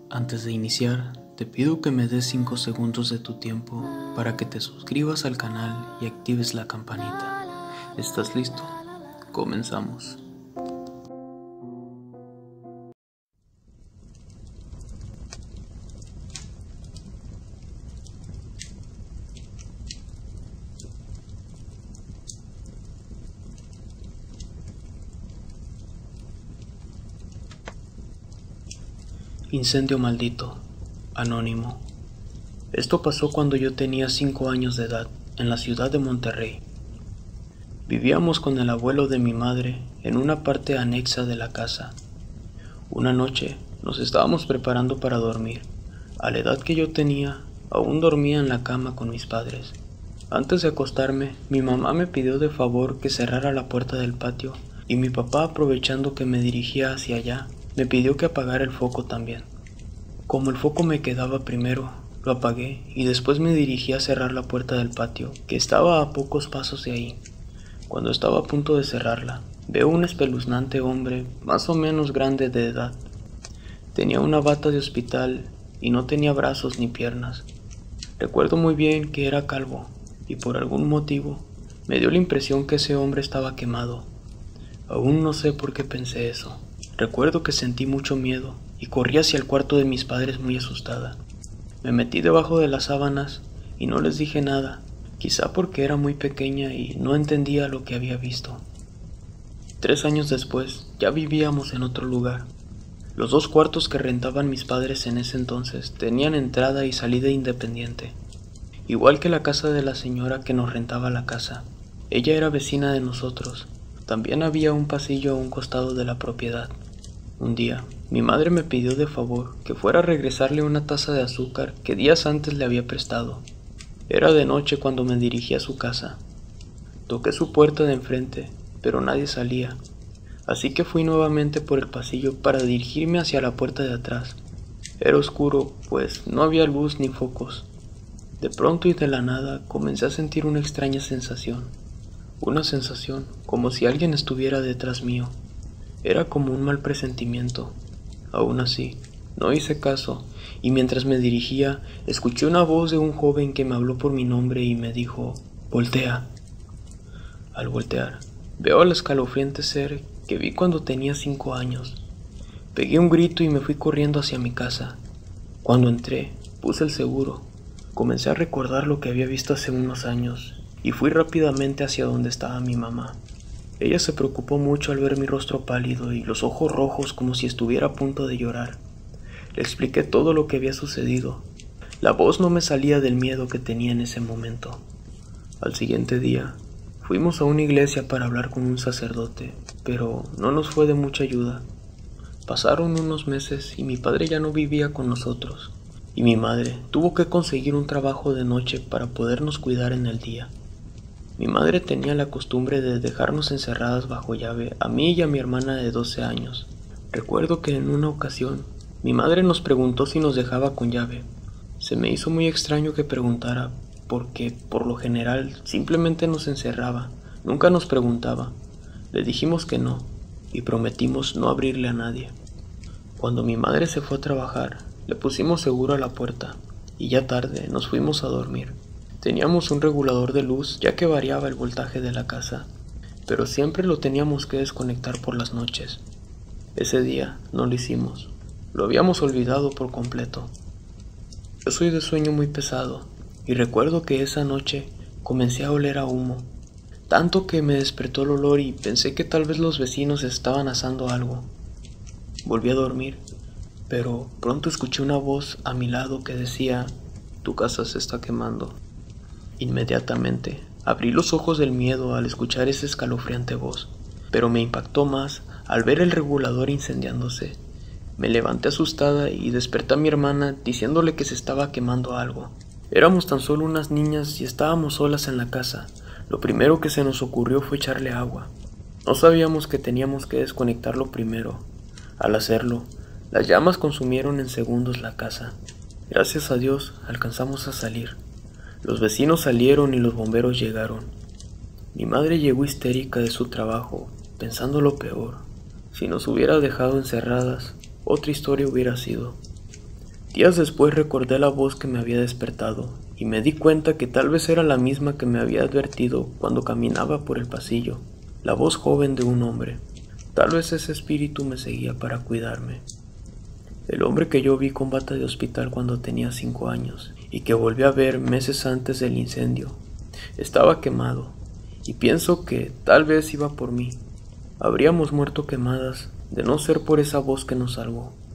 Antes de iniciar, te pido que me des 5 segundos de tu tiempo para que te suscribas al canal y actives la campanita. ¿Estás listo? Comenzamos. Incendio maldito. Anónimo. Esto pasó cuando yo tenía 5 años de edad, en la ciudad de Monterrey. Vivíamos con el abuelo de mi madre en una parte anexa de la casa. Una noche nos estábamos preparando para dormir. A la edad que yo tenía, aún dormía en la cama con mis padres. Antes de acostarme, mi mamá me pidió de favor que cerrara la puerta del patio y mi papá, aprovechando que me dirigía hacia allá, me pidió que apagara el foco también. Como el foco me quedaba primero, lo apagué y después me dirigí a cerrar la puerta del patio, que estaba a pocos pasos de ahí. Cuando estaba a punto de cerrarla, veo un espeluznante hombre, más o menos grande de edad. Tenía una bata de hospital y no tenía brazos ni piernas. Recuerdo muy bien que era calvo y por algún motivo me dio la impresión que ese hombre estaba quemado. Aún no sé por qué pensé eso. Recuerdo que sentí mucho miedo y corrí hacia el cuarto de mis padres muy asustada. Me metí debajo de las sábanas y no les dije nada, quizá porque era muy pequeña y no entendía lo que había visto. 3 años después, ya vivíamos en otro lugar. Los 2 cuartos que rentaban mis padres en ese entonces tenían entrada y salida independiente, igual que la casa de la señora que nos rentaba la casa. Ella era vecina de nosotros. También había un pasillo a un costado de la propiedad. Un día, mi madre me pidió de favor que fuera a regresarle una taza de azúcar que días antes le había prestado. Era de noche cuando me dirigí a su casa. Toqué su puerta de enfrente, pero nadie salía, así que fui nuevamente por el pasillo para dirigirme hacia la puerta de atrás. Era oscuro, pues no había luz ni focos. De pronto y de la nada comencé a sentir una extraña sensación. Una sensación como si alguien estuviera detrás mío. Era como un mal presentimiento. Aún así, no hice caso, y mientras me dirigía, escuché una voz de un joven que me habló por mi nombre y me dijo: «Voltea». Al voltear, veo al escalofriante ser que vi cuando tenía 5 años. Pegué un grito y me fui corriendo hacia mi casa. Cuando entré, puse el seguro. Comencé a recordar lo que había visto hace unos años, y fui rápidamente hacia donde estaba mi mamá. Ella se preocupó mucho al ver mi rostro pálido y los ojos rojos como si estuviera a punto de llorar. Le expliqué todo lo que había sucedido. La voz no me salía del miedo que tenía en ese momento. Al siguiente día, fuimos a una iglesia para hablar con un sacerdote, pero no nos fue de mucha ayuda. Pasaron unos meses y mi padre ya no vivía con nosotros, y mi madre tuvo que conseguir un trabajo de noche para podernos cuidar en el día. Mi madre tenía la costumbre de dejarnos encerradas bajo llave a mí y a mi hermana de 12 años. Recuerdo que en una ocasión, mi madre nos preguntó si nos dejaba con llave. Se me hizo muy extraño que preguntara, porque por lo general simplemente nos encerraba, nunca nos preguntaba. Le dijimos que no, y prometimos no abrirle a nadie. Cuando mi madre se fue a trabajar, le pusimos seguro a la puerta, y ya tarde nos fuimos a dormir. Teníamos un regulador de luz ya que variaba el voltaje de la casa, pero siempre lo teníamos que desconectar por las noches. Ese día no lo hicimos, lo habíamos olvidado por completo. Yo soy de sueño muy pesado y recuerdo que esa noche comencé a oler a humo, tanto que me despertó el olor y pensé que tal vez los vecinos estaban asando algo. Volví a dormir, pero pronto escuché una voz a mi lado que decía: «Tu casa se está quemando». Inmediatamente abrí los ojos del miedo al escuchar esa escalofriante voz, pero me impactó más al ver el regulador incendiándose. Me levanté asustada y desperté a mi hermana diciéndole que se estaba quemando algo. Éramos tan solo unas niñas y estábamos solas en la casa. Lo primero que se nos ocurrió fue echarle agua. No sabíamos que teníamos que desconectarlo primero. Al hacerlo, las llamas consumieron en segundos la casa. Gracias a Dios alcanzamos a salir. Los vecinos salieron y los bomberos llegaron. Mi madre llegó histérica de su trabajo, pensando lo peor. Si nos hubiera dejado encerradas, otra historia hubiera sido. Días después recordé la voz que me había despertado y me di cuenta que tal vez era la misma que me había advertido cuando caminaba por el pasillo, la voz joven de un hombre. Tal vez ese espíritu me seguía para cuidarme. El hombre que yo vi con bata de hospital cuando tenía 5 años y que volví a ver meses antes del incendio, estaba quemado y pienso que tal vez iba por mí. Habríamos muerto quemadas de no ser por esa voz que nos salvó.